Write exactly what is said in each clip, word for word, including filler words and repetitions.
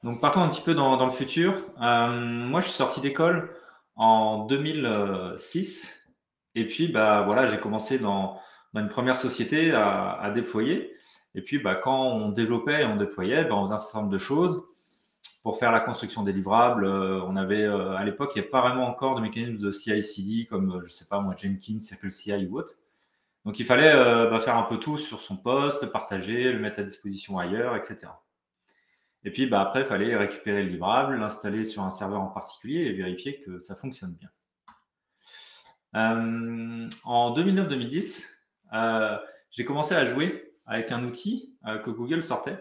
Donc, partons un petit peu dans, dans le futur. Euh, moi, je suis sorti d'école en deux mille six. Et puis, bah, voilà, j'ai commencé dans, dans une première société à, à déployer. Et puis, bah, quand on développait et on déployait, bah, on faisait un certain nombre de choses. Pour faire la construction des livrables, euh, on avait, euh, à l'époque, il n'y avait pas vraiment encore de mécanisme de C I C D comme, euh, je sais pas moi, Jenkins, Circle C I ou autre. Donc, il fallait euh, bah, faire un peu tout sur son poste, partager, le mettre à disposition ailleurs, et cetera. Et puis bah, après, il fallait récupérer le livrable, l'installer sur un serveur en particulier et vérifier que ça fonctionne bien. Euh, en deux mille neuf deux mille dix, euh, j'ai commencé à jouer avec un outil euh, que Google sortait.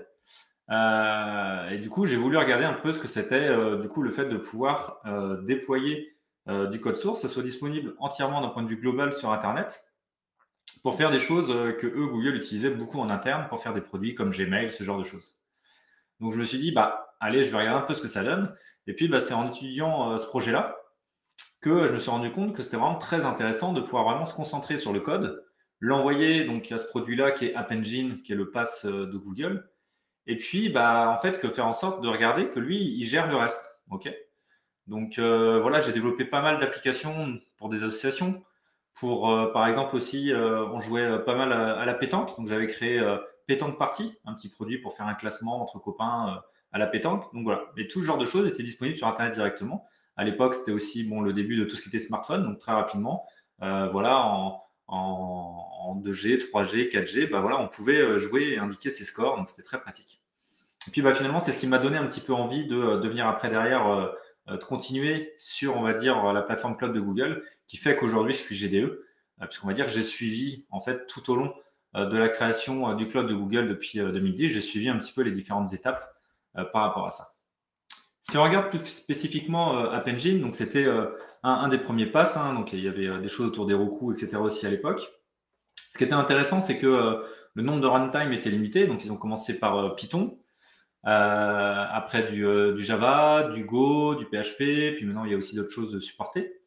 Euh, et du coup, j'ai voulu regarder un peu ce que c'était euh, du coup le fait de pouvoir euh, déployer euh, du code source, que ce soit disponible entièrement d'un point de vue global sur Internet, pour faire des choses euh, que eux, Google, utilisaient beaucoup en interne pour faire des produits comme Gmail, ce genre de choses. Donc je me suis dit, bah, allez, je vais regarder un peu ce que ça donne. Et puis, bah, c'est en étudiant euh, ce projet-là que je me suis rendu compte que c'était vraiment très intéressant de pouvoir vraiment se concentrer sur le code, l'envoyer donc à ce produit-là qui est App Engine, qui est le pass euh, de Google. Et puis, bah, en fait, que faire en sorte de regarder que lui, il gère le reste. Ok. Donc euh, voilà, j'ai développé pas mal d'applications pour des associations. Pour, euh, par exemple aussi, euh, on jouait euh, pas mal à, à la pétanque. Donc j'avais créé euh, Pétanque Party, un petit produit pour faire un classement entre copains euh, à la pétanque. Donc voilà, et tout ce genre de choses était disponible sur Internet directement. À l'époque, c'était aussi bon le début de tout ce qui était smartphone, donc très rapidement, euh, voilà, en, en, en deux G, trois G, quatre G, bah voilà, on pouvait euh, jouer et indiquer ses scores, donc c'était très pratique. Et puis bah, finalement, c'est ce qui m'a donné un petit peu envie de euh, devenir après derrière, euh, euh, de continuer sur, on va dire, la plateforme cloud de Google, qui fait qu'aujourd'hui, je suis G D E, euh, puisqu'on va dire que j'ai suivi, en fait, tout au long euh, de la création euh, du cloud de Google depuis euh, deux mille dix, j'ai suivi un petit peu les différentes étapes euh, par rapport à ça. Si on regarde plus spécifiquement euh, App Engine, donc c'était euh, un, un des premiers passes, hein, donc il y avait euh, des choses autour des Roku, et cetera aussi à l'époque. Ce qui était intéressant, c'est que euh, le nombre de runtime était limité, donc ils ont commencé par euh, Python, euh, après du, euh, du Java, du Go, du P H P, puis maintenant il y a aussi d'autres choses de supporter.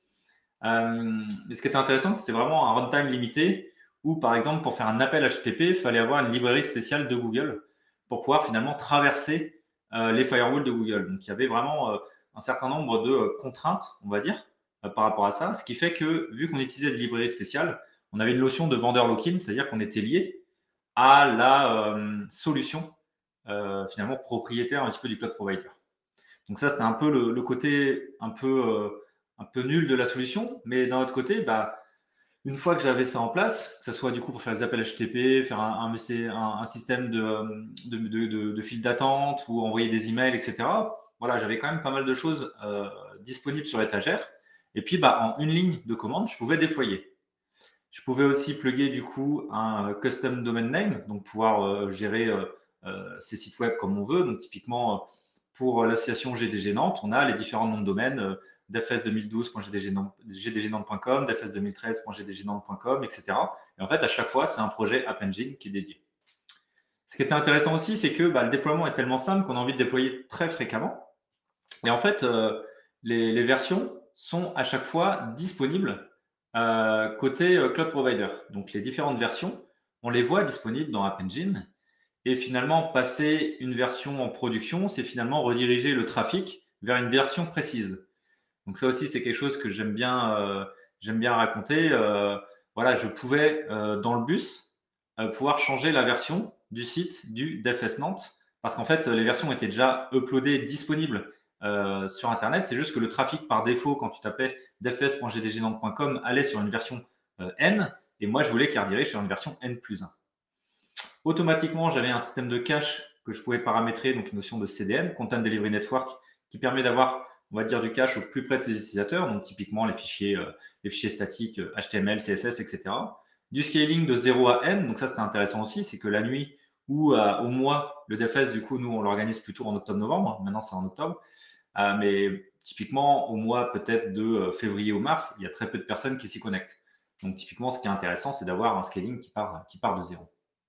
Euh, mais ce qui était intéressant, c'était vraiment un runtime limité où, par exemple, pour faire un appel H T T P, il fallait avoir une librairie spéciale de Google pour pouvoir finalement traverser euh, les firewalls de Google. Donc il y avait vraiment euh, un certain nombre de euh, contraintes, on va dire, euh, par rapport à ça, ce qui fait que, vu qu'on utilisait des librairies spéciales, on avait une notion de vendeur lock-in, c'est-à-dire qu'on était lié à la euh, solution euh, finalement propriétaire un petit peu du cloud provider. Donc ça, c'était un peu le, le côté un peu, euh, un peu nul de la solution, mais d'un autre côté, bah, une fois que j'avais ça en place, que ce soit du coup pour faire des appels H T T P, faire un, un, un, un système de, de, de, de, de file d'attente ou envoyer des emails, et cetera. Voilà, j'avais quand même pas mal de choses euh, disponibles sur l'étagère. Et puis, bah, en une ligne de commande, je pouvais déployer. Je pouvais aussi plugger du coup un custom domain name, donc pouvoir euh, gérer euh, euh, ces sites web comme on veut. Donc typiquement, euh, pour l'association G D G Nantes, on a les différents noms de domaine, euh, dfs deux mille douze point g d g nantes point com, dfs deux mille treize point g d g nantes point com, et cetera. Et en fait, à chaque fois, c'est un projet App Engine qui est dédié. Ce qui était intéressant aussi, c'est que bah, le déploiement est tellement simple qu'on a envie de déployer très fréquemment. Et en fait, euh, les, les versions sont à chaque fois disponibles euh, côté euh, cloud provider. Donc les différentes versions, on les voit disponibles dans App Engine. Et finalement, passer une version en production, c'est finalement rediriger le trafic vers une version précise. Donc ça aussi, c'est quelque chose que j'aime bien, euh, j'aime bien raconter. Euh, voilà, je pouvais euh, dans le bus euh, pouvoir changer la version du site du D F S Nantes parce qu'en fait, les versions étaient déjà uploadées, disponibles euh, sur Internet. C'est juste que le trafic par défaut, quand tu tapais d f s point g d g nantes point com, allait sur une version euh, N et moi, je voulais qu'il redirige sur une version N plus un. Automatiquement, j'avais un système de cache que je pouvais paramétrer, donc une notion de C D N, Content Delivery Network, qui permet d'avoir, on va dire, du cache au plus près de ses utilisateurs, donc typiquement les fichiers, euh, les fichiers statiques euh, H T M L, C S S, et cetera. Du scaling de zéro à N, donc ça c'était intéressant aussi, c'est que la nuit ou euh, au mois, le D F S, du coup, nous on l'organise plutôt en octobre-novembre, maintenant c'est en octobre, euh, mais typiquement au mois peut-être de euh, février ou mars, il y a très peu de personnes qui s'y connectent. Donc typiquement, ce qui est intéressant, c'est d'avoir un scaling qui part, qui part de zéro.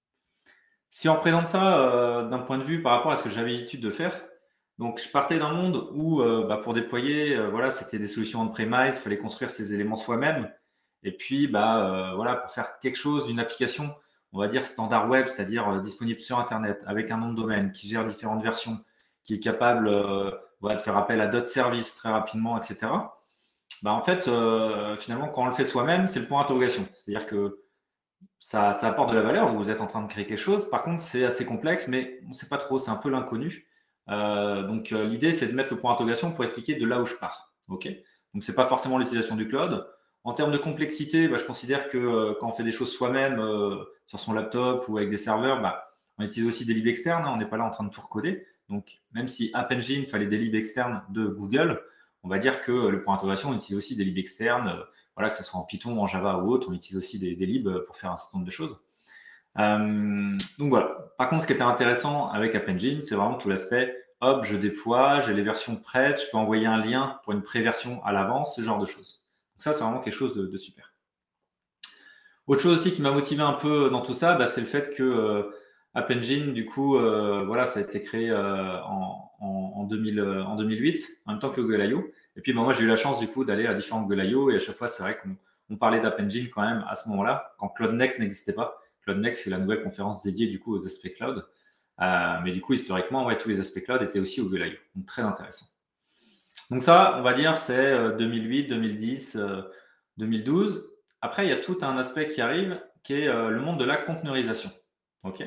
Si on représente ça euh, d'un point de vue par rapport à ce que j'avais l'habitude de faire, donc je partais d'un monde où euh, bah, pour déployer, euh, voilà, c'était des solutions on-premise, il fallait construire ces éléments soi-même. Et puis, bah, euh, voilà, pour faire quelque chose, d'une application, on va dire standard web, c'est-à-dire euh, disponible sur Internet, avec un nom de domaine, qui gère différentes versions, qui est capable euh, voilà, de faire appel à d'autres services très rapidement, et cetera. Bah, en fait, euh, finalement, quand on le fait soi-même, c'est le point d'interrogation. C'est-à-dire que ça, ça apporte de la valeur, vous êtes en train de créer quelque chose. Par contre, c'est assez complexe, mais on ne sait pas trop, c'est un peu l'inconnu. Euh, donc, euh, l'idée, c'est de mettre le point d'interrogation pour expliquer de là où je pars. Ok. Donc, c'est pas forcément l'utilisation du cloud. En termes de complexité, bah, je considère que euh, quand on fait des choses soi-même euh, sur son laptop ou avec des serveurs, bah, on utilise aussi des libs externes. Hein, on n'est pas là en train de tout recoder. Donc, même si App Engine fallait des libs externes de Google, on va dire que le point d'interrogation, on utilise aussi des libs externes. Euh, voilà, que ce soit en Python, en Java ou autre, on utilise aussi des, des libs pour faire un certain nombre de choses. Euh, donc voilà. Par contre, ce qui était intéressant avec App Engine, c'est vraiment tout l'aspect, hop, je déploie, j'ai les versions prêtes, je peux envoyer un lien pour une pré-version à l'avance, ce genre de choses. Donc ça, c'est vraiment quelque chose de, de super. Autre chose aussi qui m'a motivé un peu dans tout ça, bah, c'est le fait que euh, App Engine, du coup, euh, voilà, ça a été créé euh, en, en, en, deux mille, en deux mille huit, en même temps que Google I O. Et puis, bah, moi, j'ai eu la chance, du coup, d'aller à différents Google I O. Et à chaque fois, c'est vrai qu'on on parlait d'App Engine quand même à ce moment-là, quand Cloud Next n'existait pas. Cloud Next, c'est la nouvelle conférence dédiée, du coup, aux aspects cloud. Euh, mais du coup, historiquement, ouais, tous les aspects cloud étaient aussi au Google I O. Donc, très intéressant. Donc ça, on va dire, c'est deux mille huit, deux mille dix, euh, deux mille douze. Après, il y a tout un aspect qui arrive, qui est euh, le monde de la conteneurisation. Ok.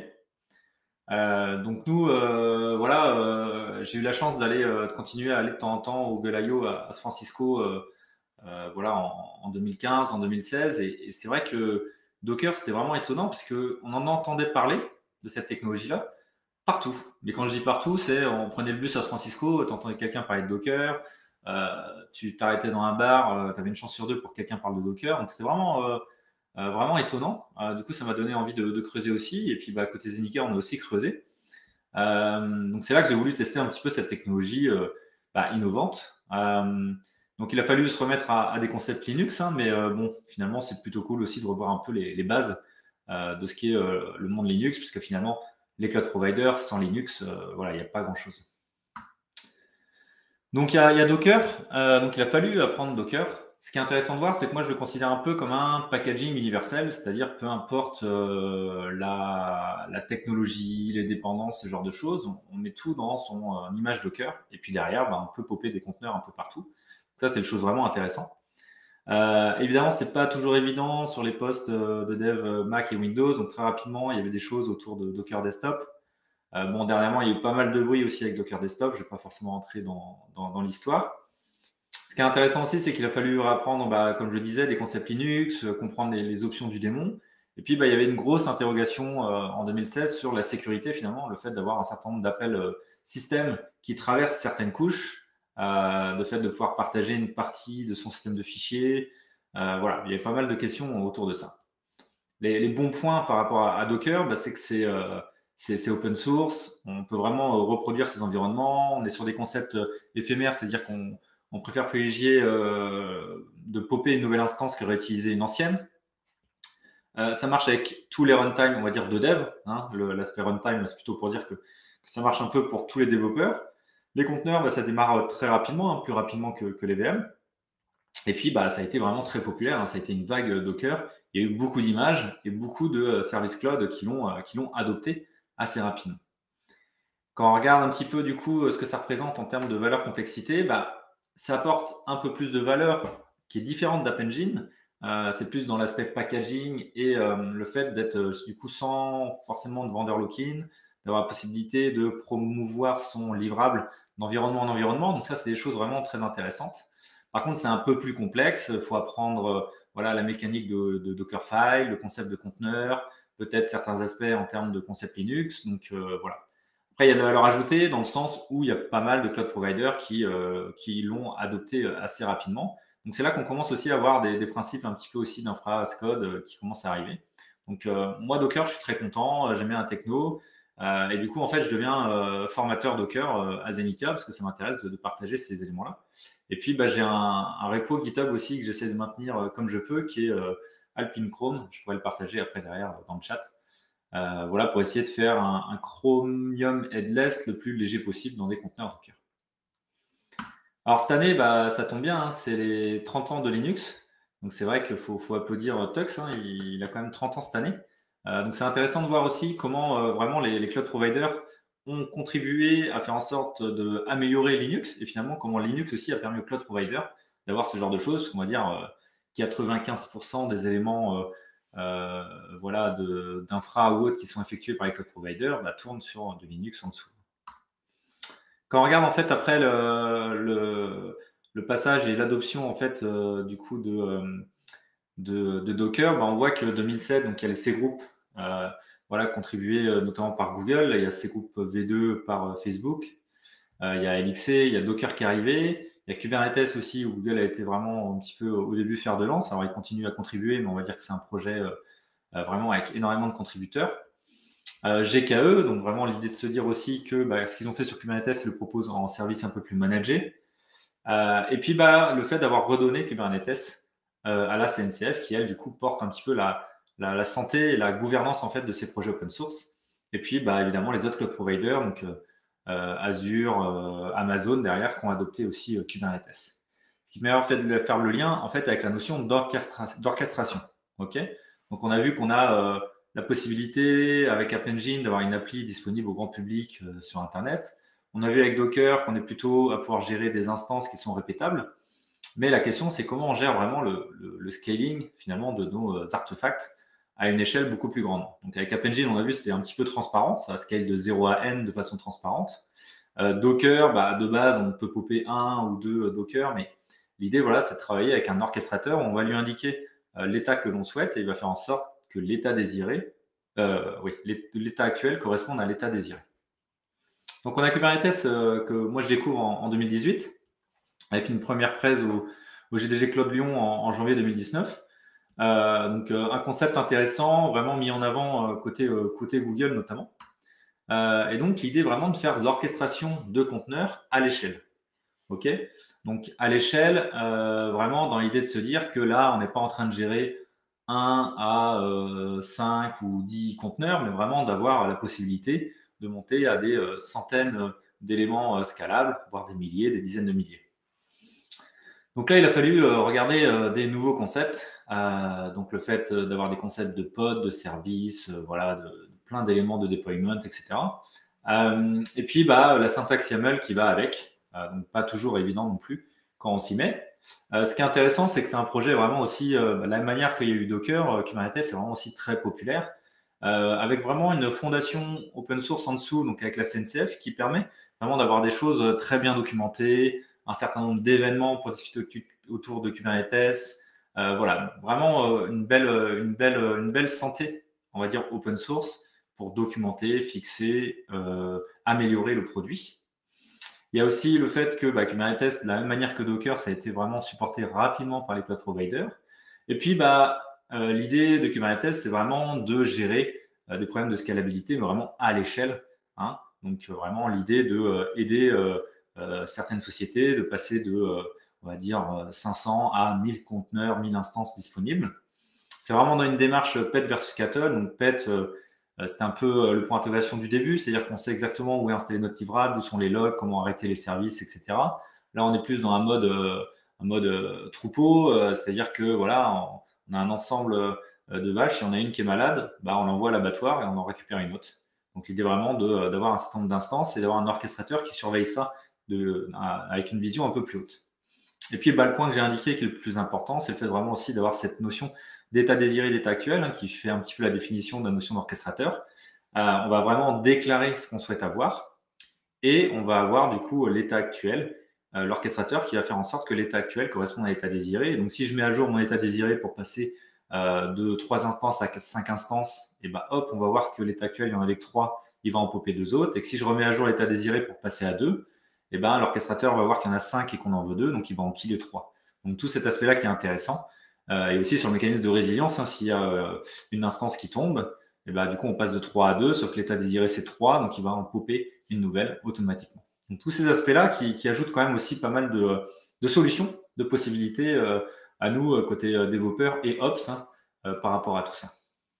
Euh, donc nous, euh, voilà, euh, j'ai eu la chance d'aller, euh, de continuer à aller de temps en temps au Google I O à, à San Francisco, euh, euh, voilà, en, en deux mille quinze, en deux mille seize, et, et c'est vrai que Docker, c'était vraiment étonnant parce que on en entendait parler de cette technologie-là partout. Mais quand je dis partout, c'est on prenait le bus à San Francisco, tu entendais quelqu'un parler de Docker, euh, tu t'arrêtais dans un bar, euh, tu avais une chance sur deux pour que quelqu'un parle de Docker. Donc c'était vraiment, euh, euh, vraiment étonnant. Euh, du coup, ça m'a donné envie de, de creuser aussi. Et puis, bah, côté Zenica, on a aussi creusé. Euh, donc c'est là que j'ai voulu tester un petit peu cette technologie euh, bah, innovante. Euh, donc il a fallu se remettre à, à des concepts Linux, hein, mais euh, bon, finalement, c'est plutôt cool aussi de revoir un peu les, les bases euh, de ce qui est euh, le monde Linux, puisque finalement, les cloud providers, sans Linux, euh, voilà, il n'y a pas grand-chose. Donc il y a, il y a Docker, euh, donc il a fallu apprendre Docker. Ce qui est intéressant de voir, c'est que moi je le considère un peu comme un packaging universel, c'est-à-dire peu importe euh, la, la technologie, les dépendances, ce genre de choses, on, on met tout dans son euh, image Docker, et puis derrière, bah, on peut popper des conteneurs un peu partout. Ça, c'est une chose vraiment intéressante. Euh, évidemment, c'est pas toujours évident sur les postes euh, de dev Mac et Windows, donc très rapidement, il y avait des choses autour de Docker Desktop. Euh, bon, dernièrement, il y a eu pas mal de bruit aussi avec Docker Desktop. Je ne vais pas forcément rentrer dans, dans, dans l'histoire. Ce qui est intéressant aussi, c'est qu'il a fallu apprendre, bah, comme je le disais, des concepts Linux, euh, comprendre les, les options du démon. Et puis, bah, il y avait une grosse interrogation euh, en deux mille seize sur la sécurité, finalement, le fait d'avoir un certain nombre d'appels euh, système qui traversent certaines couches, euh, le fait de pouvoir partager une partie de son système de fichiers. Euh, voilà, il y avait pas mal de questions autour de ça. Les, les bons points par rapport à, à Docker, bah, c'est que c'est euh, c'est open source, on peut vraiment euh, reproduire ces environnements, on est sur des concepts euh, éphémères, c'est-à-dire qu'on on préfère privilégier euh, de popper une nouvelle instance que réutiliser une ancienne. Euh, ça marche avec tous les runtime, on va dire, de dev. Hein. L'aspect runtime, c'est plutôt pour dire que, que, ça marche un peu pour tous les développeurs. Les conteneurs, bah, ça démarre très rapidement, hein, plus rapidement que, que les V M. Et puis, bah, ça a été vraiment très populaire. Hein. Ça a été une vague Docker. Il y a eu beaucoup d'images et beaucoup de services cloud qui l'ont euh, qui l'ont adopté assez rapidement. Quand on regarde un petit peu du coup ce que ça représente en termes de valeur complexité, bah, ça apporte un peu plus de valeur qui est différente d'App Engine. Euh, c'est plus dans l'aspect packaging et euh, le fait d'être euh, du coup sans forcément de vendeur lock-in, d'avoir la possibilité de promouvoir son livrable d'environnement en environnement. Donc ça, c'est des choses vraiment très intéressantes. Par contre, c'est un peu plus complexe. Il faut apprendre euh, voilà, la mécanique de, de Dockerfile, le concept de conteneur, peut-être certains aspects en termes de concept Linux. Donc euh, voilà. Après, il y a de la valeur ajoutée dans le sens où il y a pas mal de cloud providers qui, euh, qui l'ont adopté assez rapidement. Donc, c'est là qu'on commence aussi à avoir des, des principes un petit peu aussi d'infra as code euh, qui commencent à arriver. Donc, euh, moi, Docker, je suis très content. Euh, J'aime bien un techno. Euh, et du coup, en fait, je deviens euh, formateur Docker euh, à Zenica parce que ça m'intéresse de, de partager ces éléments-là. Et puis, bah, j'ai un, un repo GitHub aussi que j'essaie de maintenir euh, comme je peux, qui est euh, Alpine Chrome. Je pourrais le partager après derrière dans le chat. Euh, voilà, pour essayer de faire un, un Chromium headless le plus léger possible dans des conteneurs Docker. Alors cette année, bah, ça tombe bien, hein, c'est les trente ans de Linux. Donc c'est vrai qu'il faut, faut applaudir Tux, hein, il, il a quand même trente ans cette année. Euh, donc c'est intéressant de voir aussi comment euh, vraiment les, les cloud providers ont contribué à faire en sorte d'améliorer Linux et finalement comment Linux aussi a permis aux cloud providers d'avoir ce genre de choses. On va dire euh, quatre-vingt-quinze pour cent des éléments euh, euh, voilà, de- d'infra ou autres qui sont effectués par les cloud providers bah, tournent sur de Linux en dessous. Quand on regarde en fait après le, le, le passage et l'adoption en fait euh, du coup de, euh, de, de Docker, bah, on voit que deux mille sept, donc il y a les C-groupes euh, voilà, contribués euh, notamment par Google, il y a C-groupe V deux par euh, Facebook, euh, il y a L X C, il y a Docker qui est arrivé, il y a Kubernetes aussi où Google a été vraiment un petit peu au début fer de lance. Alors il continue à contribuer, mais on va dire que c'est un projet euh, euh, vraiment avec énormément de contributeurs. Euh, G K E, donc vraiment l'idée de se dire aussi que bah, ce qu'ils ont fait sur Kubernetes le proposent en service un peu plus managé. Euh, et puis bah, le fait d'avoir redonné Kubernetes euh, à la C N C F qui elle du coup porte un petit peu la, la, la santé et la gouvernance en fait de ces projets open source. Et puis bah, évidemment les autres cloud providers, donc euh, Azure, euh, Amazon derrière qui ont adopté aussi euh, Kubernetes. Ce qui m'a fait de faire le lien en fait avec la notion d'orchestration. Ok, donc on a vu qu'on a euh, la possibilité avec App Engine d'avoir une appli disponible au grand public euh, sur Internet. On a vu avec Docker qu'on est plutôt à pouvoir gérer des instances qui sont répétables. Mais la question, c'est comment on gère vraiment le, le, le scaling finalement de nos euh, artefacts à une échelle beaucoup plus grande. Donc avec App Engine, on a vu c'était un petit peu transparent, ça scale de zéro à n de façon transparente. Euh, Docker, bah, de base, on peut popper un ou deux euh, Docker, mais l'idée, voilà, c'est de travailler avec un orchestrateur où on va lui indiquer euh, l'état que l'on souhaite et il va faire en sorte que l'état désiré, euh, oui, l'état actuel corresponde à l'état désiré. Donc on a Kubernetes euh, que moi je découvre en, en deux mille dix-huit avec une première presse au, au G D G Club Lyon en, en janvier deux mille dix-neuf. Euh, donc euh, un concept intéressant, vraiment mis en avant euh, côté, euh, côté Google notamment. Euh, et donc l'idée vraiment de faire de l'orchestration de conteneurs à l'échelle. Ok, donc à l'échelle, euh, vraiment dans l'idée de se dire que là on n'est pas en train de gérer un à euh, cinq ou dix conteneurs, mais vraiment d'avoir la possibilité de monter à des euh, centaines d'éléments euh, scalables, voire des milliers, des dizaines de milliers. Donc là, il a fallu euh, regarder euh, des nouveaux concepts. Euh, donc le fait euh, d'avoir des concepts de pods, de services, euh, voilà, de, de plein d'éléments de deployment, et cetera. Euh, et puis bah, la syntaxe YAML qui va avec, euh, donc pas toujours évident non plus quand on s'y met. Euh, ce qui est intéressant, c'est que c'est un projet vraiment aussi, euh, bah, la manière qu'il y a eu Docker, euh, Kubernetes, c'est vraiment aussi très populaire, euh, avec vraiment une fondation open source en dessous, donc avec la C N C F, qui permet vraiment d'avoir des choses très bien documentées, un certain nombre d'événements pour discuter autour de Kubernetes. Euh, voilà, vraiment euh, une, belle, une, belle, une belle santé, on va dire, open source pour documenter, fixer, euh, améliorer le produit. Il y a aussi le fait que bah, Kubernetes, de la même manière que Docker, ça a été vraiment supporté rapidement par les cloud providers. Et puis, bah, euh, l'idée de Kubernetes, c'est vraiment de gérer euh, des problèmes de scalabilité, mais vraiment à l'échelle. Hein. Donc, euh, vraiment l'idée de euh, aider euh, euh, certaines sociétés de passer de, euh, on va dire, cinq cents à mille conteneurs, mille instances disponibles. C'est vraiment dans une démarche Pet versus Cattle. Donc, Pet, euh, c'était un peu le point d'intégration du début, c'est-à-dire qu'on sait exactement où est installé notre livrable, où sont les logs, comment arrêter les services, et cetera. Là, on est plus dans un mode, euh, un mode euh, troupeau, euh, c'est-à-dire que voilà, on, on a un ensemble euh, de vaches. Si on a une qui est malade, bah, on l'envoie à l'abattoir et on en récupère une autre. Donc, l'idée vraiment de, d'avoir un certain nombre d'instances et d'avoir un orchestrateur qui surveille ça de, avec une vision un peu plus haute. Et puis, bah, le point que j'ai indiqué qui est le plus important, c'est le fait vraiment aussi d'avoir cette notion d'état désiré, d'état actuel, hein, qui fait un petit peu la définition de la notion d'orchestrateur. Euh, on va vraiment déclarer ce qu'on souhaite avoir et on va avoir du coup l'état actuel, euh, l'orchestrateur qui va faire en sorte que l'état actuel corresponde à l'état désiré. Et donc, si je mets à jour mon état désiré pour passer euh, de trois instances à cinq instances, et bah hop, on va voir que l'état actuel, il y en avait que trois, il va en popper deux autres. Et que si je remets à jour l'état désiré pour passer à deux, et ben l'orchestrateur va voir qu'il y en a cinq et qu'on en veut deux, donc il va en killer trois. Donc tout cet aspect-là qui est intéressant. Euh, et aussi sur le mécanisme de résilience, hein, s'il y a euh, une instance qui tombe, et ben, du coup on passe de trois à deux, sauf que l'état désiré c'est trois, donc il va en popper une nouvelle automatiquement. Donc tous ces aspects-là qui, qui ajoutent quand même aussi pas mal de, de solutions, de possibilités euh, à nous, côté euh, développeurs et Ops, hein, euh, par rapport à tout ça.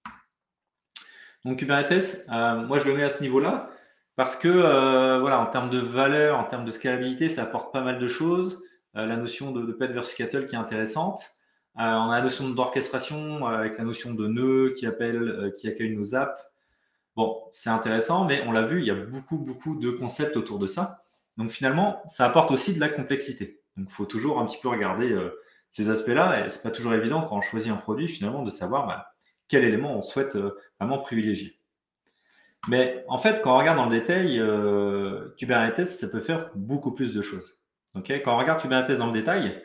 Donc Kubernetes, euh, moi je le mets à ce niveau-là, parce que euh, voilà, en termes de valeur, en termes de scalabilité, ça apporte pas mal de choses. Euh, la notion de, de Pet versus Cattle qui est intéressante. Euh, on a la notion d'orchestration euh, avec la notion de nœud qui appelle, euh, qui accueille nos apps. Bon, c'est intéressant, mais on l'a vu, il y a beaucoup, beaucoup de concepts autour de ça. Donc finalement, ça apporte aussi de la complexité. Donc il faut toujours un petit peu regarder euh, ces aspects-là, et c'est pas toujours évident quand on choisit un produit, finalement, de savoir bah, quel élément on souhaite euh, vraiment privilégier. Mais en fait, quand on regarde dans le détail, euh, Kubernetes, ça peut faire beaucoup plus de choses. Ok, quand on regarde Kubernetes dans le détail,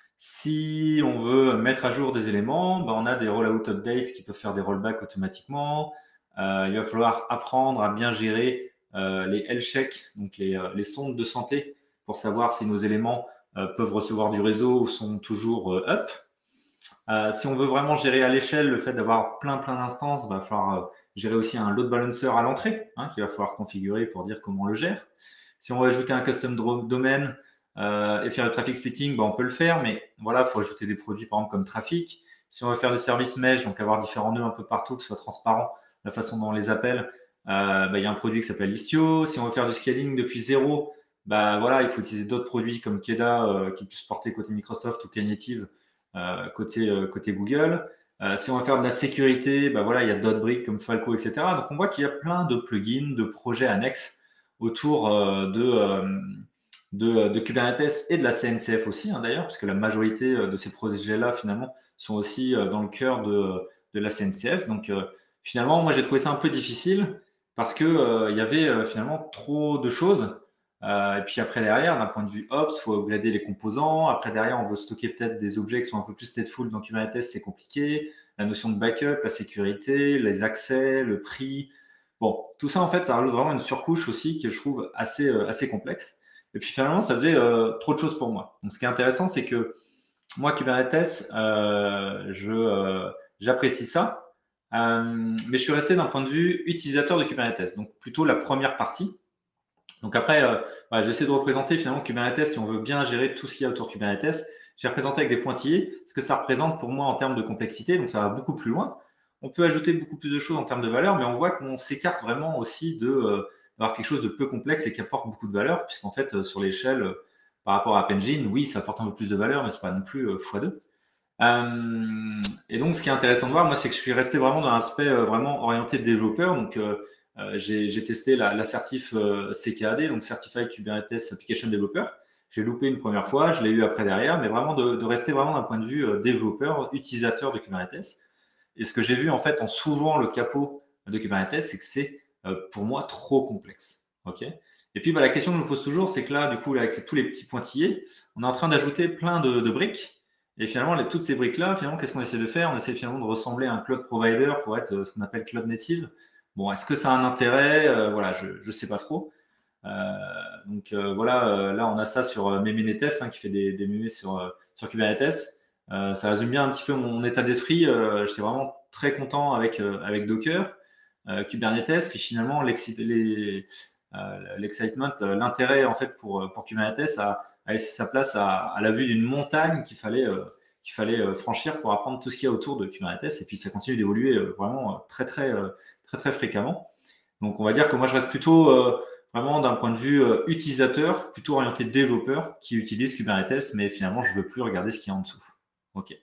si on veut mettre à jour des éléments, ben on a des rollout updates qui peuvent faire des rollbacks automatiquement. Euh, il va falloir apprendre à bien gérer euh, les health checks, donc les, euh, les sondes de santé, pour savoir si nos éléments euh, peuvent recevoir du réseau ou sont toujours euh, up. Euh, si on veut vraiment gérer à l'échelle le fait d'avoir plein plein d'instances, il va falloir euh, gérer aussi un load balancer à l'entrée, hein, qu'il va falloir configurer pour dire comment on le gère. Si on veut ajouter un custom domain euh, et faire le traffic splitting, ben, on peut le faire, mais voilà, il faut ajouter des produits par exemple comme Traffic. Si on veut faire du service mesh, donc avoir différents nœuds un peu partout, que ce soit transparent, la façon dont on les appelle, euh, ben, il y a un produit qui s'appelle Istio. Si on veut faire du scaling depuis zéro, ben, voilà, il faut utiliser d'autres produits comme Keda euh, qui puissent porter côté Microsoft ou Knative euh, côté, euh, côté Google. Euh, si on veut faire de la sécurité, ben, voilà, il y a d'autres briques comme Falco, et cetera. Donc on voit qu'il y a plein de plugins, de projets annexes autour euh, de, euh, de, de Kubernetes et de la C N C F aussi, hein, d'ailleurs, parce que la majorité de ces projets-là, finalement, sont aussi euh, dans le cœur de, de la C N C F. Donc, euh, finalement, moi, j'ai trouvé ça un peu difficile parce que euh, il y avait euh, finalement trop de choses. Euh, et puis après, derrière, d'un point de vue Ops, il faut upgrader les composants. Après, derrière, on veut stocker peut-être des objets qui sont un peu plus stateful dans Kubernetes, c'est compliqué. La notion de backup, la sécurité, les accès, le prix. Bon, tout ça, en fait, ça rajoute vraiment une surcouche aussi que je trouve assez, euh, assez complexe. Et puis finalement, ça faisait euh, trop de choses pour moi. Donc, ce qui est intéressant, c'est que moi, Kubernetes, euh, je, euh, j'apprécie ça. Euh, mais je suis resté d'un point de vue utilisateur de Kubernetes, donc plutôt la première partie. Donc après, euh, voilà, j'essaie de représenter finalement Kubernetes, si on veut bien gérer tout ce qu'il y a autour de Kubernetes. J'ai représenté avec des pointillés ce que ça représente pour moi en termes de complexité, donc ça va beaucoup plus loin. On peut ajouter beaucoup plus de choses en termes de valeur, mais on voit qu'on s'écarte vraiment aussi de euh, d'avoir quelque chose de peu complexe et qui apporte beaucoup de valeur, puisqu'en fait, euh, sur l'échelle, euh, par rapport à App Engine, oui, ça apporte un peu plus de valeur, mais c'est pas non plus euh, fois deux. Euh, et donc, ce qui est intéressant de voir, moi, c'est que je suis resté vraiment dans un aspect euh, vraiment orienté développeur. Donc, euh, euh, j'ai, j'ai testé la, la certif euh, C K A D, donc Certified Kubernetes Application Developer. J'ai loupé une première fois, je l'ai eu après derrière, mais vraiment de, de rester vraiment d'un point de vue euh, développeur, utilisateur de Kubernetes. Et ce que j'ai vu en fait en s'ouvrant le capot de Kubernetes, c'est que c'est euh, pour moi trop complexe. Ok. Et puis bah, la question que je me pose toujours, c'est que là, du coup, là, avec tous les petits pointillés, on est en train d'ajouter plein de, de briques. Et finalement, les, toutes ces briques-là, finalement, qu'est-ce qu'on essaie de faire? On essaie finalement de ressembler à un cloud provider pour être euh, ce qu'on appelle cloud native. Bon, est-ce que ça a un intérêt? euh, Voilà, je ne sais pas trop. Euh, donc euh, voilà, euh, là on a ça sur euh, Memenetes hein, qui fait des, des mémés sur, euh, sur Kubernetes. Euh, ça résume bien un petit peu mon état d'esprit. Euh, J'étais vraiment très content avec, euh, avec Docker, euh, Kubernetes, puis finalement l'excitement, euh, l'intérêt en fait pour, pour Kubernetes a, a laissé sa place à, à la vue d'une montagne qu'il fallait, euh, qu'il fallait euh, franchir pour apprendre tout ce qu'il y a autour de Kubernetes. Et puis ça continue d'évoluer euh, vraiment euh, très très, euh, très très fréquemment. Donc on va dire que moi je reste plutôt euh, vraiment d'un point de vue euh, utilisateur, plutôt orienté développeur qui utilise Kubernetes, mais finalement je veux plus regarder ce qu'il y a en dessous. Ok.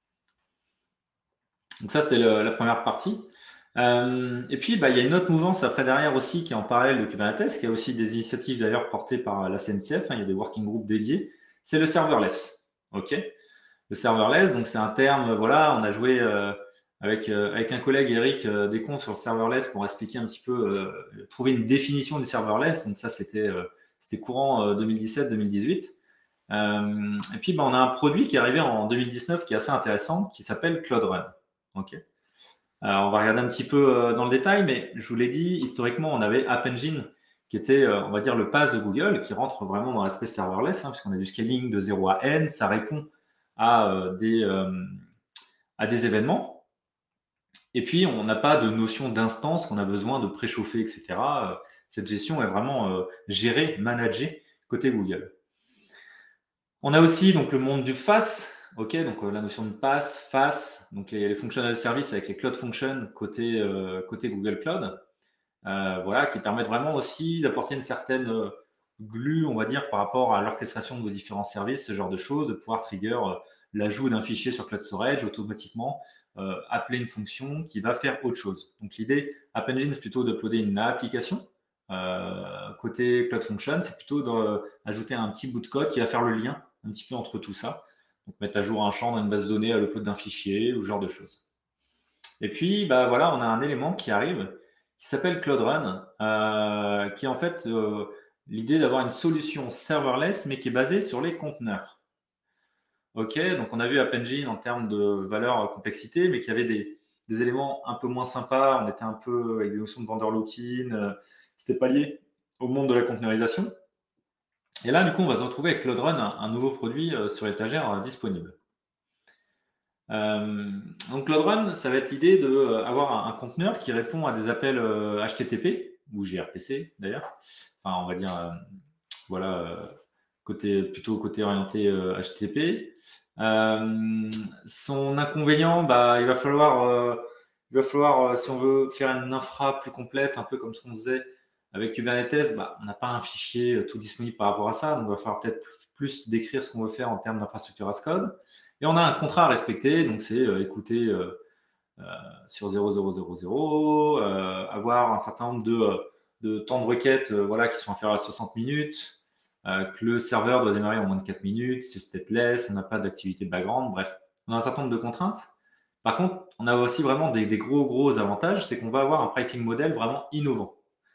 Donc ça c'était le- la première partie. Euh, et puis bah, il y a une autre mouvance après derrière aussi qui est en parallèle de Kubernetes, qui a aussi des initiatives d'ailleurs portées par la C N C F. Hein, il y a des working groups dédiés. C'est le serverless. Ok. Le serverless, donc c'est un terme. Voilà, on a joué. Euh, avec, euh, avec un collègue, Eric euh, Descomptes, sur le serverless pour expliquer un petit peu, euh, trouver une définition du serverless. Donc ça, c'était euh, c'était courant euh, deux mille dix-sept deux mille dix-huit. Euh, et puis, bah, on a un produit qui est arrivé en deux mille dix-neuf qui est assez intéressant, qui s'appelle Cloud Run. Ok. Alors, on va regarder un petit peu euh, dans le détail, mais je vous l'ai dit, historiquement, on avait App Engine qui était, euh, on va dire, le pass de Google, qui rentre vraiment dans l'aspect serverless, hein, puisqu'on a du scaling de zéro à N, ça répond à, euh, des, euh, à des événements. Et puis, on n'a pas de notion d'instance qu'on a besoin de préchauffer, et cetera. Euh, Cette gestion est vraiment euh, gérée, managée côté Google. On a aussi donc le monde du FaaS, ok, donc euh, la notion de PaaS, FaaS, donc les, les functional services avec les cloud functions côté, euh, côté Google Cloud, euh, voilà, qui permettent vraiment aussi d'apporter une certaine euh, glue, on va dire, par rapport à l'orchestration de vos différents services, ce genre de choses, de pouvoir trigger euh, l'ajout d'un fichier sur Cloud Storage automatiquement euh, appeler une fonction qui va faire autre chose. Donc l'idée, App Engine, c'est plutôt d'uploader une application. Euh, côté Cloud Function, c'est plutôt d'ajouter un petit bout de code qui va faire le lien un petit peu entre tout ça. Donc mettre à jour un champ dans une base de données à l'upload d'un fichier ou ce genre de choses. Et puis, bah, voilà, on a un élément qui arrive qui s'appelle Cloud Run, euh, qui est en fait euh, l'idée d'avoir une solution serverless, mais qui est basée sur les conteneurs. Ok, donc on a vu App Engine en termes de valeur euh, complexité, mais qu'il y avait des, des éléments un peu moins sympas. On était un peu avec des notions de vendor lock-in. Euh, C'était pas lié au monde de la conteneurisation. Et là, du coup, on va se retrouver avec Cloud Run, un, un nouveau produit euh, sur l'étagère euh, disponible. Euh, donc Cloud Run, ça va être l'idée d'avoir un, un conteneur qui répond à des appels euh, H T T P ou gRPC d'ailleurs. Enfin, on va dire, euh, voilà, euh, côté, plutôt côté orienté euh, H T T P. Euh, son inconvénient, bah, il va falloir, euh, il va falloir, euh, si on veut faire une infra plus complète, un peu comme ce qu'on faisait avec Kubernetes, bah, on n'a pas un fichier euh, tout disponible par rapport à ça, donc il va falloir peut-être plus décrire ce qu'on veut faire en termes d'infrastructure as code. Et on a un contrat à respecter, donc c'est euh, écouter euh, euh, sur zéro zéro zéro zéro, euh, avoir un certain nombre de, euh, de temps de requête euh, voilà, qui sont inférieurs à soixante minutes, euh, que le serveur doit démarrer en moins de quatre minutes, c'est stateless, on n'a pas d'activité background, bref, on a un certain nombre de contraintes. Par contre, on a aussi vraiment des, des gros gros avantages, c'est qu'on va avoir un pricing model vraiment innovant.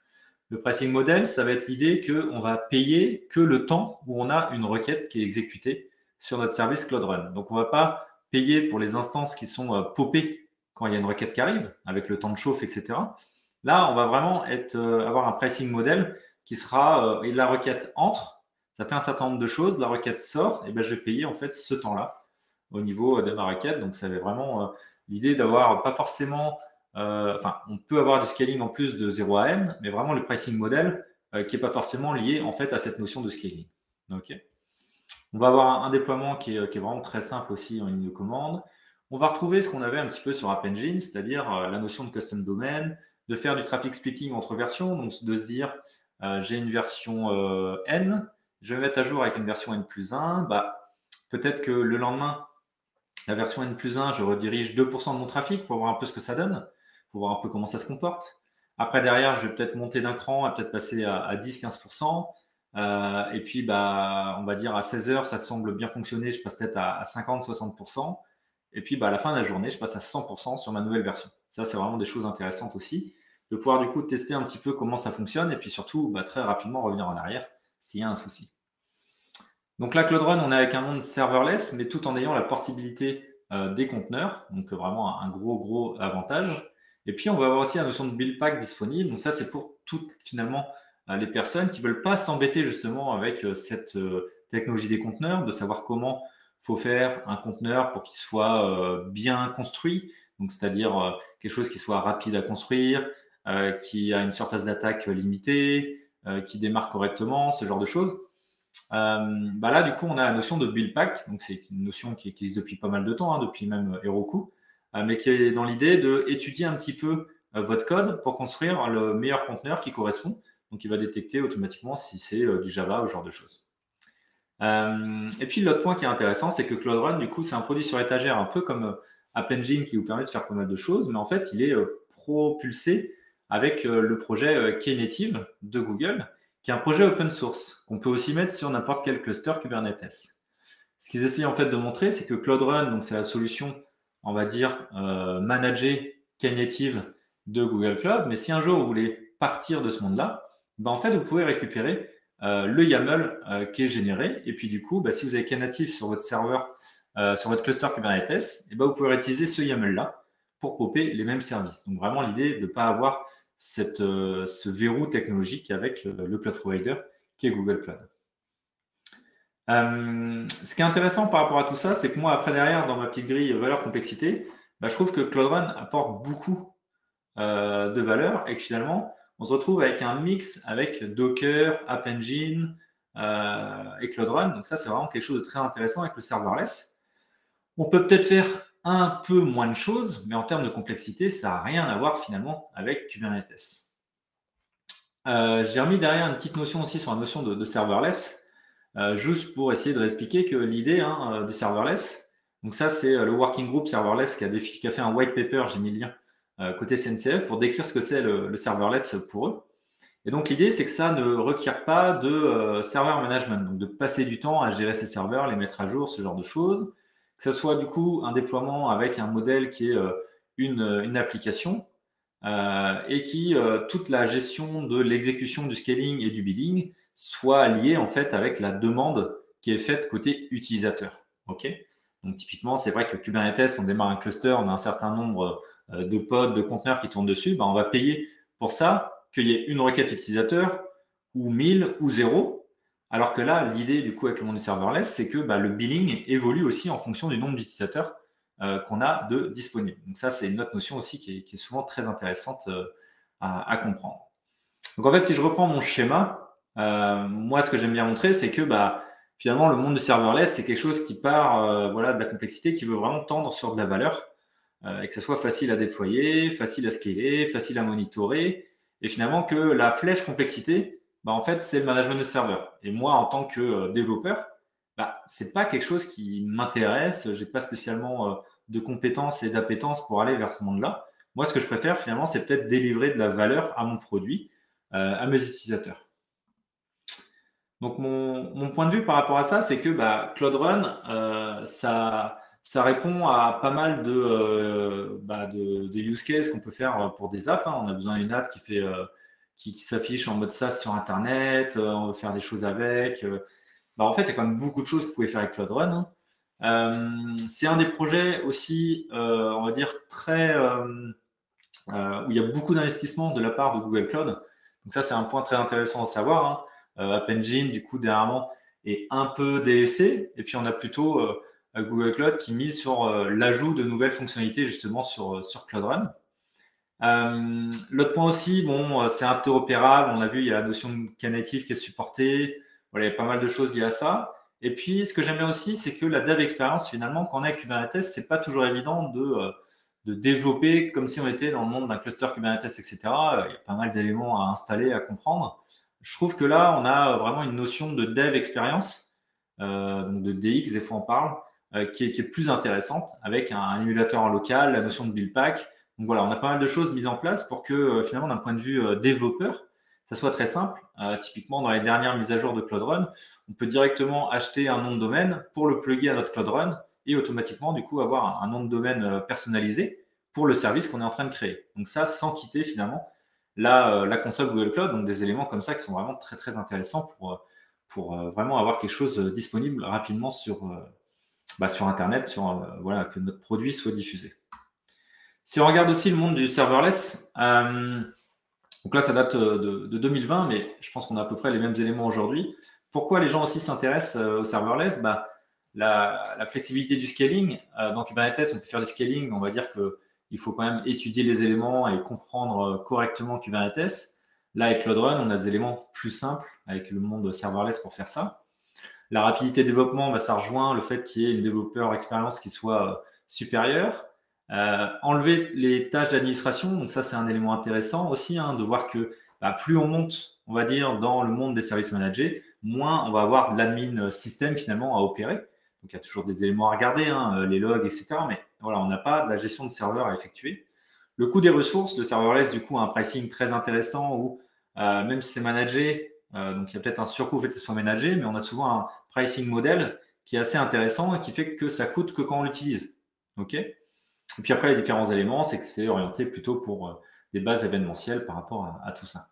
Le pricing model, ça va être l'idée qu'on va payer que le temps où on a une requête qui est exécutée sur notre service Cloud Run. Donc, on ne va pas payer pour les instances qui sont euh, popées quand il y a une requête qui arrive, avec le temps de chauffe, et cetera. Là, on va vraiment être, euh, avoir un pricing model qui sera, euh, et la requête entre, ça fait un certain nombre de choses, la requête sort, et ben, je vais payer en fait ce temps-là au niveau de ma requête. Donc, ça va vraiment euh, l'idée d'avoir pas forcément... Euh, enfin, on peut avoir du scaling en plus de zéro à n, mais vraiment le pricing model euh, qui n'est pas forcément lié en fait à cette notion de scaling. Okay. On va avoir un, un déploiement qui est, qui est vraiment très simple aussi en ligne de commande. On va retrouver ce qu'on avait un petit peu sur App Engine, c'est-à-dire euh, la notion de custom domain, de faire du traffic splitting entre versions, donc de se dire euh, j'ai une version euh, n, je vais mettre à jour avec une version n plus un, bah, peut-être que le lendemain, la version n plus un, je redirige deux pour cent de mon trafic pour voir un peu ce que ça donne, pour voir un peu comment ça se comporte. Après, derrière, je vais peut-être monter d'un cran, peut-être passer à, à dix à quinze pour cent. Euh, et puis, bah, on va dire à seize heures, ça semble bien fonctionner, je passe peut-être à, à cinquante à soixante pour cent. Et puis, bah, à la fin de la journée, je passe à cent pour cent sur ma nouvelle version. Ça, c'est vraiment des choses intéressantes aussi, de pouvoir du coup tester un petit peu comment ça fonctionne et puis surtout, bah, très rapidement revenir en arrière s'il y a un souci. Donc là, Cloud Run, on est avec un monde serverless, mais tout en ayant la portabilité euh, des conteneurs. Donc vraiment un, un gros, gros avantage. Et puis, on va avoir aussi la notion de build pack disponible. Donc ça, c'est pour toutes, finalement, euh, les personnes qui ne veulent pas s'embêter justement avec euh, cette euh, technologie des conteneurs, de savoir comment il faut faire un conteneur pour qu'il soit euh, bien construit. Donc, c'est-à-dire euh, quelque chose qui soit rapide à construire, euh, qui a une surface d'attaque limitée, euh, qui démarre correctement, ce genre de choses. Euh, bah là, du coup, on a la notion de build pack. Donc, c'est une notion qui existe depuis pas mal de temps, hein, depuis même Heroku, euh, mais qui est dans l'idée d'étudier un petit peu euh, votre code pour construire le meilleur conteneur qui correspond. Donc, il va détecter automatiquement si c'est euh, du Java ou ce genre de choses. Euh, et puis, l'autre point qui est intéressant, c'est que Cloud Run, du coup, c'est un produit sur étagère, un peu comme euh, App Engine qui vous permet de faire pas mal de choses, mais en fait, il est euh, propulsé avec euh, le projet euh, Knative de Google, qui est un projet open source qu'on peut aussi mettre sur n'importe quel cluster Kubernetes. Ce qu'ils essayent en fait de montrer, c'est que Cloud Run, donc c'est la solution, on va dire, euh, managée Knative de Google Cloud. Mais si un jour vous voulez partir de ce monde-là, ben en fait, vous pouvez récupérer euh, le YAML euh, qui est généré. Et puis du coup, bah, si vous avez Knative sur votre serveur, euh, sur votre cluster Kubernetes, et ben, vous pouvez réutiliser ce YAML-là pour popper les mêmes services. Donc vraiment l'idée de ne pas avoir cette, euh, ce verrou technologique avec le, le cloud provider qui est Google Cloud. Euh, ce qui est intéressant par rapport à tout ça, c'est que moi, après derrière, dans ma petite grille valeur complexité, bah, je trouve que Cloud Run apporte beaucoup euh, de valeur et que finalement, on se retrouve avec un mix avec Docker, App Engine euh, et Cloud Run. Donc ça, c'est vraiment quelque chose de très intéressant avec le serverless. On peut peut-être faire un peu moins de choses, mais en termes de complexité, ça n'a rien à voir finalement avec Kubernetes. Euh, j'ai remis derrière une petite notion aussi sur la notion de, de serverless, euh, juste pour essayer de réexpliquer que l'idée hein, du serverless, Donc ça, c'est le working group serverless qui a, défi, qui a fait un white paper, j'ai mis le lien, euh, côté C N C F, pour décrire ce que c'est le, le serverless pour eux. Et donc l'idée, c'est que ça ne requiert pas de euh, server management, donc de passer du temps à gérer ces serveurs, les mettre à jour, ce genre de choses. Que ce soit du coup un déploiement avec un modèle qui est euh, une, une application, euh, et qui, euh, toute la gestion de l'exécution du scaling et du billing soit liée en fait avec la demande qui est faite côté utilisateur. Ok. Donc typiquement, c'est vrai que Kubernetes, on démarre un cluster, on a un certain nombre euh, de pods, de conteneurs qui tournent dessus, ben, on va payer pour ça qu'il y ait une requête utilisateur ou mille ou zéro. Alors que là, l'idée du coup avec le monde du serverless, c'est que bah, le billing évolue aussi en fonction du nombre d'utilisateurs euh, qu'on a de disponibles. Donc ça, c'est une autre notion aussi qui est, qui est souvent très intéressante euh, à, à, comprendre. Donc en fait, si je reprends mon schéma, euh, moi, ce que j'aime bien montrer, c'est que bah, finalement, le monde du serverless, c'est quelque chose qui part euh, voilà, de la complexité, qui veut vraiment tendre sur de la valeur, euh, et que ce soit facile à déployer, facile à scaler, facile à monitorer, et finalement que la flèche complexité, bah, en fait, c'est le management de serveur. Et moi, en tant que euh, développeur, bah, c'est pas quelque chose qui m'intéresse. J'ai pas spécialement euh, de compétences et d'appétence pour aller vers ce monde-là. Moi, ce que je préfère finalement, c'est peut-être délivrer de la valeur à mon produit, euh, à mes utilisateurs. Donc, mon, mon, point de vue par rapport à ça, c'est que bah, Cloud Run, euh, ça, ça répond à pas mal de, euh, bah, de, de use cases qu'on peut faire pour des apps. Hein. On a besoin d'une app qui fait, euh, qui, qui s'affiche en mode SaaS sur Internet. Euh, on veut faire des choses avec. Euh, bah, en fait, il y a quand même beaucoup de choses que vous pouvez faire avec Cloud Run. Hein. Euh, c'est un des projets aussi, euh, on va dire, très, euh, euh, où il y a beaucoup d'investissements de la part de Google Cloud. Donc ça, c'est un point très intéressant à savoir. Hein. Euh, App Engine, du coup, dernièrement, est un peu délaissé. Et puis, on a plutôt euh, Google Cloud qui mise sur euh, l'ajout de nouvelles fonctionnalités, justement, sur, sur Cloud Run. Euh, L'autre point aussi, bon, c'est interopérable. On a vu, il y a la notion de Knative qui est supportée. Voilà, il y a pas mal de choses liées à ça. Et puis, ce que j'aime bien aussi, c'est que la dev expérience, finalement, quand on est avec Kubernetes, c'est pas toujours évident de, euh, de développer comme si on était dans le monde d'un cluster Kubernetes, et cetera. Il y a pas mal d'éléments à installer, à comprendre. Je trouve que là, on a vraiment une notion de dev expérience, euh, donc de D X, des fois on parle, euh, qui, est, qui est plus intéressante avec un, un émulateur en local, la notion de build pack. Donc voilà, on a pas mal de choses mises en place pour que euh, finalement, d'un point de vue euh, développeur, ça soit très simple. Euh, typiquement, dans les dernières mises à jour de Cloud Run, on peut directement acheter un nom de domaine pour le plugger à notre Cloud Run et automatiquement, du coup, avoir un, un nom de domaine euh, personnalisé pour le service qu'on est en train de créer. Donc ça, sans quitter finalement la, euh, la console Google Cloud. Donc des éléments comme ça qui sont vraiment très, très intéressants pour, pour euh, vraiment avoir quelque chose disponible rapidement sur, euh, bah, sur Internet, sur, euh, voilà, que notre produit soit diffusé. Si on regarde aussi le monde du serverless, euh, donc là, ça date de, de deux mille vingt, mais je pense qu'on a à peu près les mêmes éléments aujourd'hui. Pourquoi les gens aussi s'intéressent euh, au serverless? Bah, la, la flexibilité du scaling. Euh, dans Kubernetes, on peut faire du scaling, on va dire qu'il faut quand même étudier les éléments et comprendre correctement Kubernetes. Là, avec Cloud Run, on a des éléments plus simples avec le monde serverless pour faire ça. La rapidité de développement, bah, ça rejoint le fait qu'il y ait une développeur expérience qui soit supérieure. Euh, enlever les tâches d'administration, donc ça c'est un élément intéressant aussi, hein, de voir que bah, plus on monte, on va dire, dans le monde des services managés, moins on va avoir de l'admin système finalement à opérer. Donc il y a toujours des éléments à regarder, hein, les logs, et cetera. Mais voilà, on n'a pas de la gestion de serveur à effectuer. Le coût des ressources, le serverless du coup a un pricing très intéressant où euh, même si c'est managé, euh, donc il y a peut-être un surcoût au fait que ce soit managé, mais on a souvent un pricing model qui est assez intéressant et qui fait que ça coûte que quand on l'utilise. Ok. Et puis après, les différents éléments, c'est que c'est orienté plutôt pour euh, des bases événementielles par rapport à, à tout ça.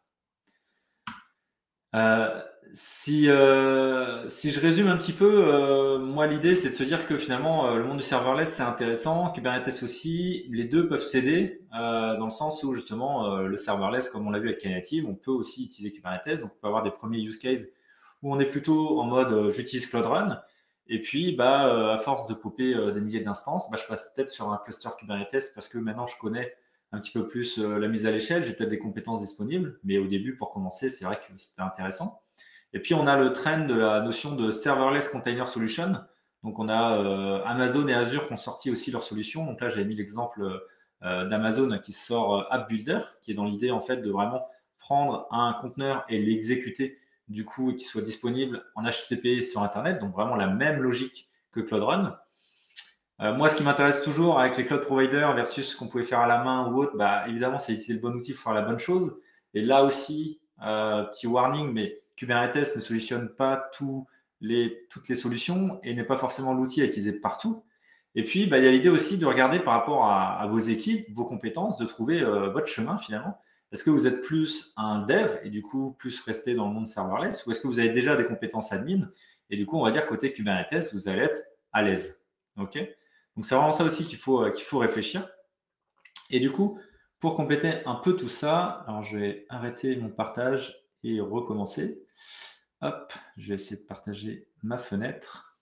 Euh, si, euh, si je résume un petit peu, euh, moi l'idée c'est de se dire que finalement euh, le monde du serverless c'est intéressant, Kubernetes aussi, les deux peuvent s'aider euh, dans le sens où justement euh, le serverless, comme on l'a vu avec Knative, on peut aussi utiliser Kubernetes, donc on peut avoir des premiers use cases où on est plutôt en mode euh, j'utilise Cloud Run. Et puis, bah, euh, à force de popper euh, des milliers d'instances, bah, je passe peut-être sur un cluster Kubernetes parce que maintenant je connais un petit peu plus euh, la mise à l'échelle, j'ai peut-être des compétences disponibles, mais au début, pour commencer, c'est vrai que c'était intéressant. Et puis, on a le trend de la notion de serverless container solution. Donc, on a euh, Amazon et Azure qui ont sorti aussi leur solution. Donc là, j'avais mis l'exemple euh, d'Amazon qui sort euh, App Builder, qui est dans l'idée en fait de vraiment prendre un conteneur et l'exécuter du coup et qui soit disponible en H T T P sur Internet. Donc vraiment la même logique que Cloud Run. Euh, moi, ce qui m'intéresse toujours avec les cloud providers versus ce qu'on pouvait faire à la main ou autre, bah, évidemment, c'est utiliser le bon outil pour faire la bonne chose. Et là aussi, euh, petit warning, mais Kubernetes ne solutionne pas tous les, toutes les solutions et n'est pas forcément l'outil à utiliser partout. Et puis, bah, il y a l'idée aussi de regarder par rapport à, à vos équipes, vos compétences, de trouver euh, votre chemin finalement. Est-ce que vous êtes plus un dev et du coup plus resté dans le monde serverless, ou est-ce que vous avez déjà des compétences admin et du coup, on va dire côté Kubernetes, vous allez être à l'aise. Ok. Donc, c'est vraiment ça aussi qu'il faut, euh, qu'il faut réfléchir. Et du coup, pour compléter un peu tout ça, alors je vais arrêter mon partage et recommencer. Hop, je vais essayer de partager ma fenêtre.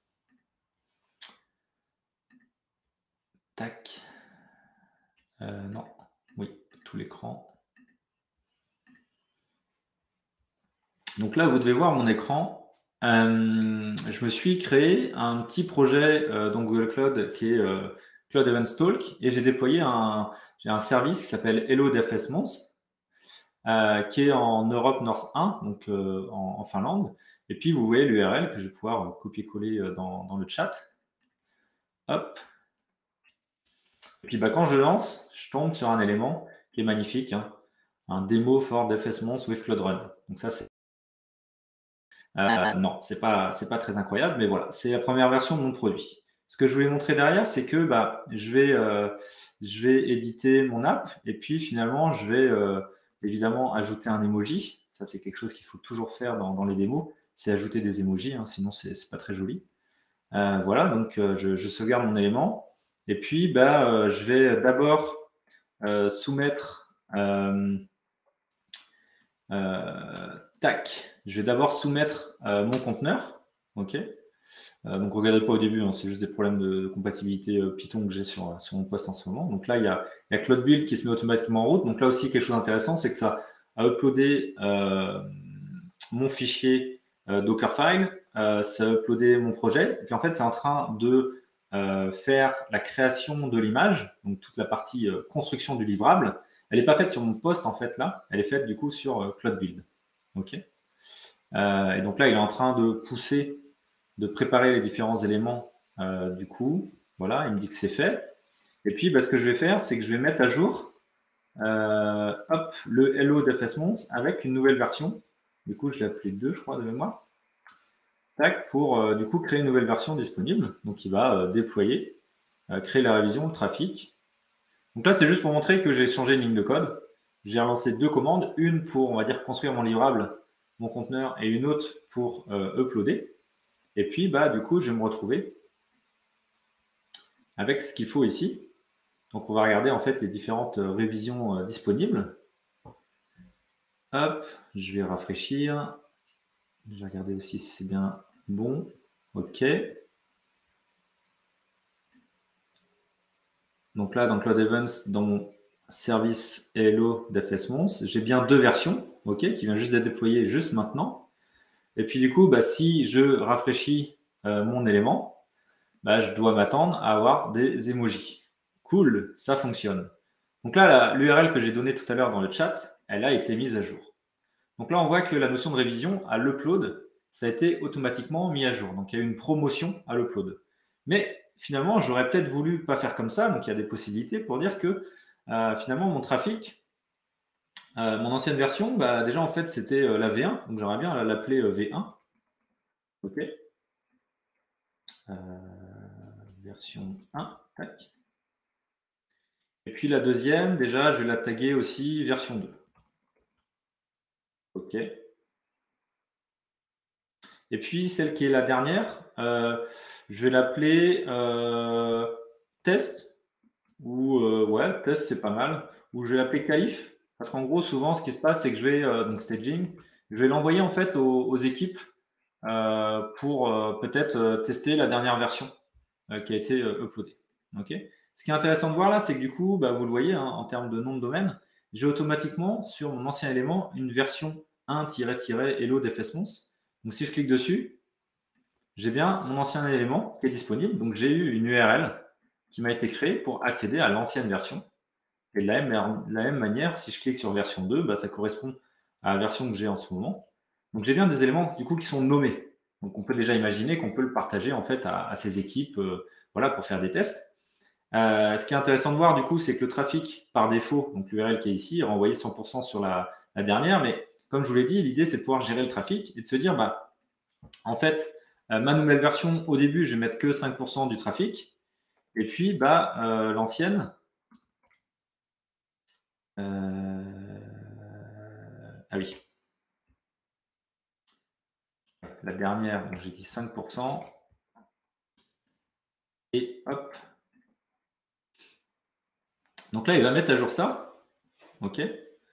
Tac. Euh, non, oui, tout l'écran. Donc là, vous devez voir mon écran. Euh, je me suis créé un petit projet euh, dans Google Cloud qui est euh, Cloud Events Talk et j'ai déployé un, j'ai un service qui s'appelle Hello Devfastmonth euh, qui est en Europe North un, donc euh, en, en Finlande. Et puis, vous voyez l'U R L que je vais pouvoir copier-coller euh, dans, dans le chat. Hop. Et puis, bah, quand je lance, je tombe sur un élément qui est magnifique, hein, un démo for Devfastmonth with Cloud Run. Donc ça, c'est Euh, non, c'est pas, c'est pas très incroyable, mais voilà, c'est la première version de mon produit. Ce que je voulais montrer derrière, c'est que bah, je, vais, euh, je vais éditer mon app et puis finalement, je vais euh, évidemment ajouter un emoji. Ça, c'est quelque chose qu'il faut toujours faire dans, dans les démos, c'est ajouter des emojis, hein, sinon c'est c'est pas très joli. Euh, voilà, donc euh, je, je sauvegarde mon élément et puis bah, euh, je vais d'abord euh, soumettre. Euh, euh, tac, je vais d'abord soumettre euh, mon conteneur. Ok. Euh, donc, regardez pas au début, hein, c'est juste des problèmes de, de compatibilité euh, Python que j'ai sur, sur mon poste en ce moment. Donc là, il y a, il y a Cloud Build qui se met automatiquement en route. Donc là aussi, quelque chose d'intéressant, c'est que ça a uploadé euh, mon fichier euh, Dockerfile, euh, ça a uploadé mon projet. Et puis en fait, c'est en train de euh, faire la création de l'image, donc toute la partie euh, construction du livrable. Elle n'est pas faite sur mon poste, en fait, là. Elle est faite, du coup, sur euh, Cloud Build. OK. Euh, et donc là, il est en train de pousser, de préparer les différents éléments euh, du coup. Voilà, il me dit que c'est fait. Et puis, bah, ce que je vais faire, c'est que je vais mettre à jour euh, hop, le Hello Devfastmonth avec une nouvelle version. Du coup, je l'ai appelé deux, je crois, de mémoire. Tac, pour euh, du coup créer une nouvelle version disponible. Donc, il va euh, déployer, euh, créer la révision, le trafic. Donc là, c'est juste pour montrer que j'ai changé une ligne de code. J'ai relancé deux commandes, une pour, on va dire, construire mon livrable, mon conteneur, et une autre pour euh, uploader. Et puis, bah, du coup, je vais me retrouver avec ce qu'il faut ici. Donc, on va regarder en fait les différentes euh, révisions euh, disponibles. Hop, je vais rafraîchir. Je vais regarder aussi si c'est bien bon. OK. Donc là, dans Cloud Events, dans mon service Hello Devfastmonth, j'ai bien deux versions, OK, qui vient juste d'être déployée juste maintenant. Et puis du coup, bah, si je rafraîchis euh, mon élément, bah, je dois m'attendre à avoir des emojis. Cool, ça fonctionne. Donc là, l'U R L que j'ai donnée tout à l'heure dans le chat, elle a été mise à jour. Donc là, on voit que la notion de révision à l'upload, ça a été automatiquement mis à jour. Donc il y a eu une promotion à l'upload. Mais finalement, j'aurais peut-être voulu pas faire comme ça. Donc il y a des possibilités pour dire que euh, finalement, mon trafic, euh, mon ancienne version, bah, déjà en fait, c'était euh, la V un. Donc j'aimerais bien l'appeler euh, V un. OK. Euh, version un. Tac. Et puis la deuxième, déjà, je vais la taguer aussi version deux. OK. Et puis celle qui est la dernière, euh, je vais l'appeler euh, test, ou euh, ouais, test c'est pas mal, ou je vais l'appeler qualif, parce qu'en gros, souvent, ce qui se passe, c'est que je vais, euh, donc staging, je vais l'envoyer en fait aux, aux équipes euh, pour euh, peut-être euh, tester la dernière version euh, qui a été euh, uploadée. Okay. Ce qui est intéressant de voir là, c'est que du coup, bah, vous le voyez, hein, en termes de nom de domaine, j'ai automatiquement sur mon ancien élément une version un-hello Devfastmonth. Donc si je clique dessus, j'ai bien mon ancien élément qui est disponible. Donc j'ai eu une U R L qui m'a été créée pour accéder à l'ancienne version. Et de la même, de la même manière, si je clique sur version deux, bah, ça correspond à la version que j'ai en ce moment. Donc j'ai bien des éléments du coup qui sont nommés. Donc on peut déjà imaginer qu'on peut le partager en fait à, à ces équipes, euh, voilà, pour faire des tests. Euh, ce qui est intéressant de voir, du coup, c'est que le trafic, par défaut, donc l'U R L qui est ici, est renvoyé cent pour cent sur la, la dernière. Mais comme je vous l'ai dit, l'idée, c'est de pouvoir gérer le trafic et de se dire, bah, en fait, euh, ma nouvelle version, au début, je vais mettre que cinq pour cent du trafic. Et puis, bah, euh, l'ancienne, euh, ah oui, la dernière, donc j'ai dit cinq pour cent. Et hop. Donc là, il va mettre à jour ça. OK.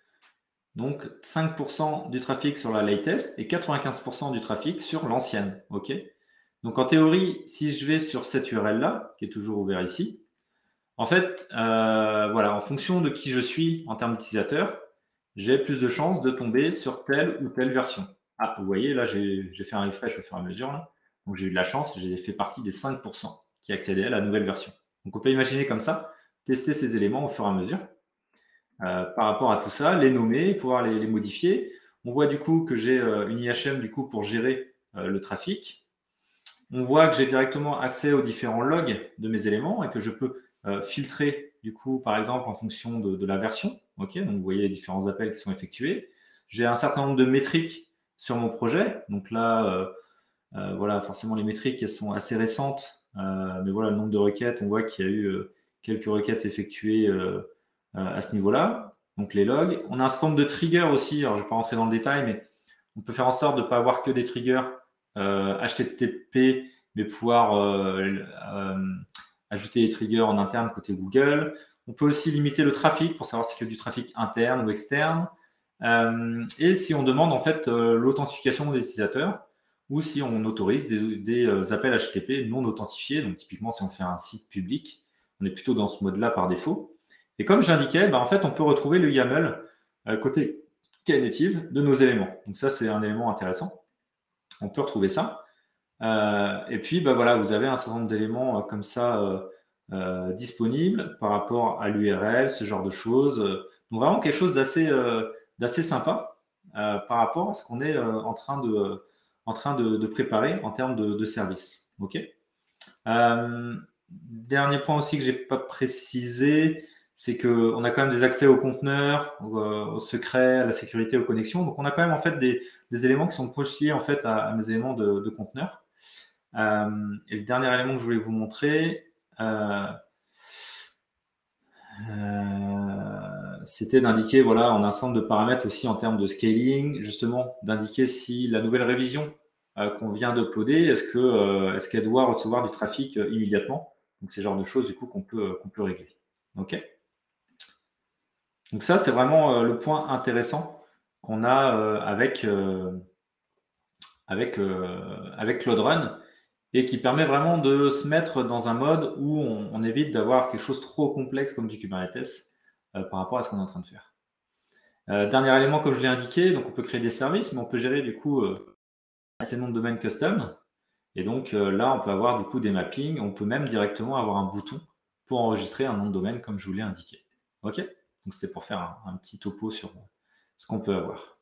Donc cinq pour cent du trafic sur la latest et quatre-vingt-quinze pour cent du trafic sur l'ancienne. OK. Donc en théorie, si je vais sur cette U R L-là, qui est toujours ouvert ici, en fait, euh, voilà, en fonction de qui je suis en termes d'utilisateur, j'ai plus de chances de tomber sur telle ou telle version. Ah, vous voyez, là, j'ai fait un refresh au fur et à mesure. Là. Donc j'ai eu de la chance, j'ai fait partie des cinq pour cent qui accédaient à la nouvelle version. Donc on peut imaginer comme ça, tester ces éléments au fur et à mesure. Euh, par rapport à tout ça, les nommer, pouvoir les, les modifier. On voit du coup que j'ai euh, une I H M du coup pour gérer euh, le trafic. On voit que j'ai directement accès aux différents logs de mes éléments et que je peux euh, filtrer du coup par exemple en fonction de, de la version. Ok, donc vous voyez les différents appels qui sont effectués. J'ai un certain nombre de métriques sur mon projet. Donc là, euh, euh, voilà, forcément les métriques elles sont assez récentes, euh, mais voilà le nombre de requêtes, on voit qu'il y a eu euh, quelques requêtes effectuées euh, à ce niveau-là, donc les logs. On a un certain nombre de triggers aussi, alors je ne vais pas rentrer dans le détail, mais on peut faire en sorte de ne pas avoir que des triggers euh, H T T P, mais pouvoir euh, euh, ajouter des triggers en interne côté Google. On peut aussi limiter le trafic pour savoir si c'est du trafic interne ou externe. Euh, et si on demande en fait euh, l'authentification des utilisateurs ou si on autorise des, des appels H T T P non authentifiés. Donc typiquement, si on fait un site public, on est plutôt dans ce mode-là par défaut. Et comme je l'indiquais, bah, en fait, on peut retrouver le YAML euh, côté Knative de nos éléments. Donc ça, c'est un élément intéressant. On peut retrouver ça. Euh, et puis, bah, voilà, vous avez un certain nombre d'éléments euh, comme ça euh, euh, disponibles par rapport à l'U R L, ce genre de choses. Donc vraiment quelque chose d'assez euh, d'assez sympa euh, par rapport à ce qu'on est euh, en train de, en train de, de préparer en termes de, de service. OK. Euh, dernier point aussi que j'ai pas précisé, c'est qu'on a quand même des accès aux conteneurs, au, au secret, à la sécurité, aux connexions. Donc, on a quand même en fait des, des éléments qui sont liés en fait à, à mes éléments de, de conteneurs. Euh, et le dernier élément que je voulais vous montrer, euh, euh, c'était d'indiquer, voilà, on a un certain nombre de paramètres aussi en termes de scaling, justement, d'indiquer si la nouvelle révision euh, qu'on vient d'uploader, est-ce que euh, est-ce qu'elle doit recevoir du trafic euh, immédiatement. Donc, c'est le genre de choses du coup qu'on peut, qu'on peut régler. OK. Donc ça, c'est vraiment euh, le point intéressant qu'on a euh, avec, euh, avec, euh, avec Cloud Run et qui permet vraiment de se mettre dans un mode où on, on évite d'avoir quelque chose trop complexe comme du Kubernetes euh, par rapport à ce qu'on est en train de faire. Euh, dernier élément, comme je l'ai indiqué, donc on peut créer des services, mais on peut gérer du coup euh, assez de nom de domaine custom. Et donc euh, là, on peut avoir du coup des mappings. On peut même directement avoir un bouton pour enregistrer un nom de domaine comme je vous l'ai indiqué. OK. Donc c'était pour faire un, un petit topo sur ce qu'on peut avoir.